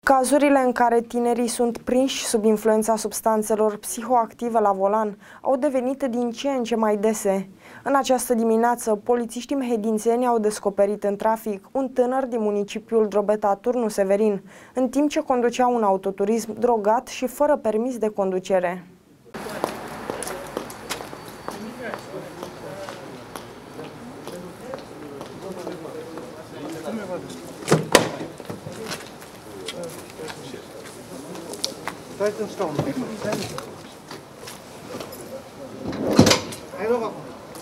Cazurile în care tinerii sunt prinși sub influența substanțelor psihoactive la volan au devenit din ce în ce mai dese. În această dimineață, polițiștii mehedințeni au descoperit în trafic un tânăr din municipiul Drobeta, Turnu Severin, în timp ce conducea un autoturism drogat și fără permis de conducere. Stai în scaun. Hai rog acum.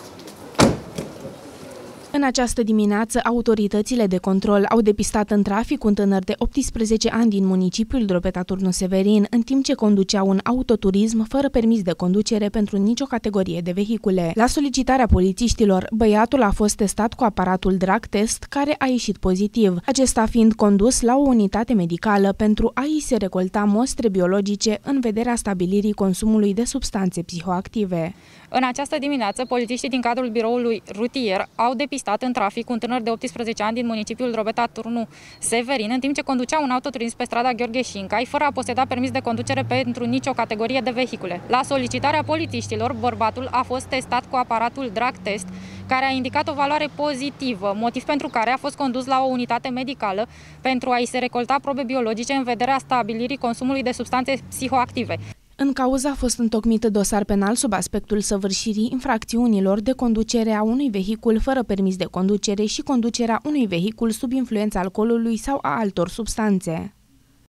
În această dimineață, autoritățile de control au depistat în trafic un tânăr de 18 ani din municipiul Drobeta, Turnu Severin, în timp ce conducea un autoturism fără permis de conducere pentru nicio categorie de vehicule. La solicitarea polițiștilor, băiatul a fost testat cu aparatul drug test, care a ieșit pozitiv, acesta fiind condus la o unitate medicală pentru a-i se recolta mostre biologice în vederea stabilirii consumului de substanțe psihoactive. În această dimineață, polițiștii din cadrul biroului rutier au depistat în trafic un tânăr de 18 ani din municipiul Drobeta, Turnu Severin, în timp ce conducea un autoturism pe strada Gheorghe Șincai, fără a poseda permis de conducere pentru nicio categorie de vehicule. La solicitarea polițiștilor, bărbatul a fost testat cu aparatul drug test, care a indicat o valoare pozitivă, motiv pentru care a fost condus la o unitate medicală pentru a-i se recolta probe biologice în vederea stabilirii consumului de substanțe psihoactive. În cauză a fost întocmit dosar penal sub aspectul săvârșirii infracțiunilor de conducere a unui vehicul fără permis de conducere și conducerea unui vehicul sub influența alcoolului sau a altor substanțe.